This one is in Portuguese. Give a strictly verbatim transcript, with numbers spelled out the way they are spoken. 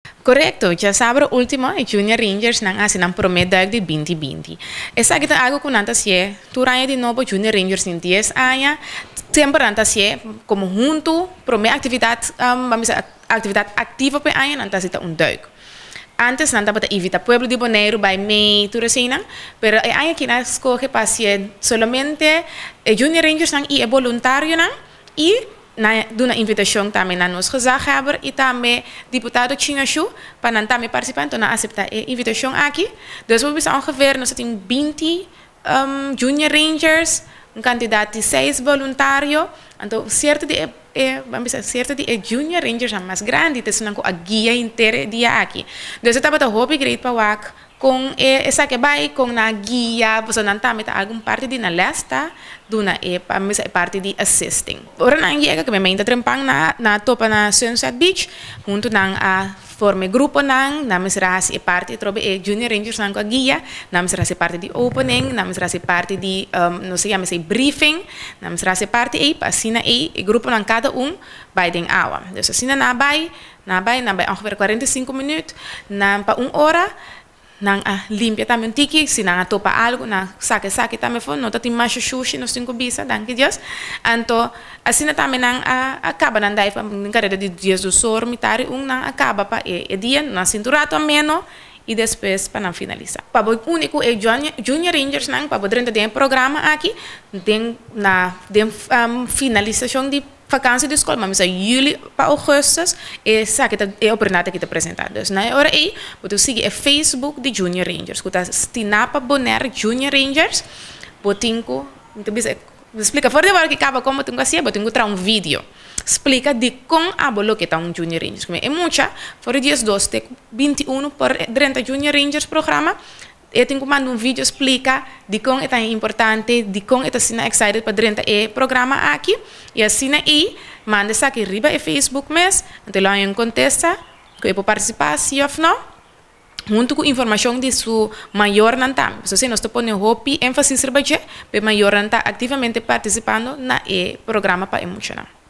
Correcto, já sabe o último, e Junior Rangers não assim não promete de vinte vinte. Essa aqui tá algo que não se é, tu ranha de novo Junior Rangers em dez anos, sempre não se é, como junto, promete atividade, um, vamos dizer, atividade ativa para anos, não se tá um duik. Antes não estava evita pueblo de Bonaire by May, tudo assim, não? Pero é aí que nós escolhe paciente solamente e Junior Rangers não e é voluntário não e na duna invitação também na nos gezaghebber e também deputado Chinashu para não também participar então na aceitar a invitação aqui. Dus we bisa ongeveer nós temos vinte um, Junior Rangers, um candidato de seis voluntários, então certo de é, vamos dizer, certo de é Junior Rangers é mais grande, então não a guia inteira dia aqui. Dus eu estava da hobby great para wak com essa que vai com na guia, você não também tá algum parte de na lista, do na é para parte de assisting. Ora na guia que me menta trempang na na topa na Sunset Beach, junto nang a forme grupo nang, na misra si parte trobe e Junior Rangers nang ko guia, na misra si parte di opening, na misra si parte di um, no se llama se briefing, na misra si parte e pasina e e grupo nang cada um by den awa. Dus asina na bay, na bay na bay ongeveer quarenta e cinco minutos, na pa un hora nang ah, limpia também tiki, se não topa algo, na saque saque também foi, não tá tem mais sushi nos cinco bisa, danke Deus. Então, assim também nang ah, acaba nang daí para carreira de dias do sor mitari um nang acaba para e, e dia na cinturato a menos e depois para não finalizar. Para o único é Junior, Junior Rangers nang para dentro de programa aqui, tem na de um, finalização de vakantie de escola, mas é juli para augustus e sabe que é o prenata que está apresentado. Dus na hora aí, você siga o Facebook de Junior Rangers, que está Stinapa Bonaire Junior Rangers, botinco, então bisa explica fora de hora que acaba como tenho assim, botinco tra um vídeo, explica de como abolo que está um Junior Rangers, como é muita, fora dias dois, tem vinte e um por trinta Junior Rangers programa. Eu tenho que mandar um vídeo explica de como é tão importante, de como é tão excited para dentro do programa aqui. E assim aí, manda isso aqui riba no Facebook mesmo, então lá eu contesta, que eu posso participar, sim ou não, junto com informação de sua maior nanta. Se você não está pondo hopi, ênfase sobre o maior nanta ativamente participando no programa para emocionar.